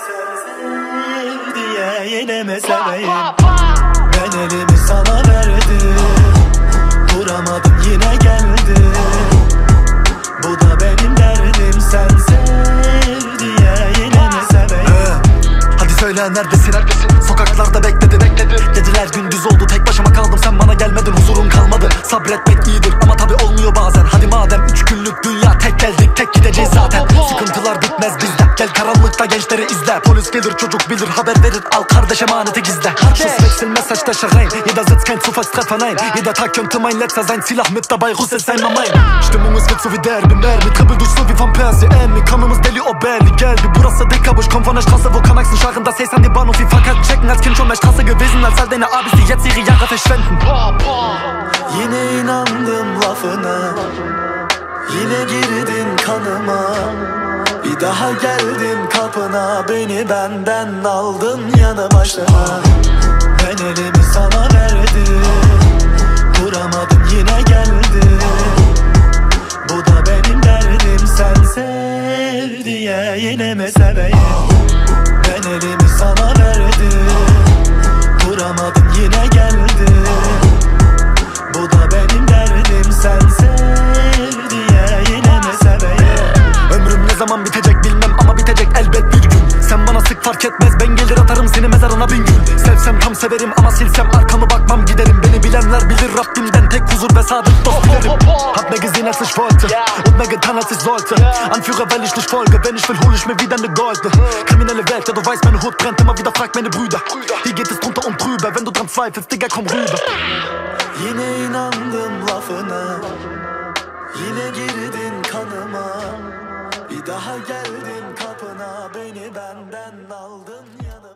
Sev diye yine mi seveyim? Ben elimi sana verdim, duramadım yine geldi. Bu da benim derdim, sen sev diye yine mi seveyim? Hadi söyle neredesin? Sokaklarda bekledin. Dediler gündüz oldu, tek başıma kaldım, sen bana gelmedin, huzurun kalmadı. Sabretmek iyidir ama tabi olmuyor bazen. Hadi madem 3 günlük dünya, tek geldik tek gideceğiz zaten. Sıkıntılar bitmez bizde, gel karanlıkta gençleri izle. Polis gelir çocuk bilir, haber verir, al kardeş emaneti gizle. Schuss wechseln, Messerstecher rein, jeder Sitz kein Zufallstreffer, nein. Jeder Tag könnte mein letzter sein, Zielach mit dabei, Russ ist sein Mamain. Stimmung ist so wie Derby, Mermi, Trippel durch so wie Van Persie, Emmy. Kanımız deli, o belli geldi, burası Dickerbusch, ich komm von der Straße, wo Kanaxen scharren, das Haze an die Bahnhof wie Fahrkarten checken. Als Kind schon mehr Straße gewesen, als all deine Abis, die jetzt ihre Jahre verschwenden. Yine inandım lafına, yine girdin kanıma. Bir daha geldim kapına, beni benden aldın yanı başına. Ben elimi sana verdim, duramadım yine geldi. Bu da benim derdim, sen sev diye yine mi seveyim? Ben elimi sana verdim, duramadım yine geldi. Bu da benim derdim, sen sev diye yine mi seveyim? Ömrüm ne zaman bitecek bilmem ama bitecek elbet bir gün. Sen bana sık fark etmez, ben gelir atarım seni mezarına bin gül. Sevsem tam severim ama silsem arkamı bakmam giderim. Beni bilenler bilir, Rabbimden tek huzur ve sadık dost dilerim. Hab mir gesehen als ich wollte und mir getan als ich sollte. Anführer weil ich nicht folge, wenn ich will hol ich mir wieder ne Goldene. Kriminelle Welt, ja du weißt meine Hut brennt immer wieder, frag meine Brüder. Hier geht es drunter und drüber, wenn du dran zweifelst, Digga komm rüber. Yine inandım lafına, yine girdin kanıma. Bir daha geldim kapına, beni benden aldın yanıma.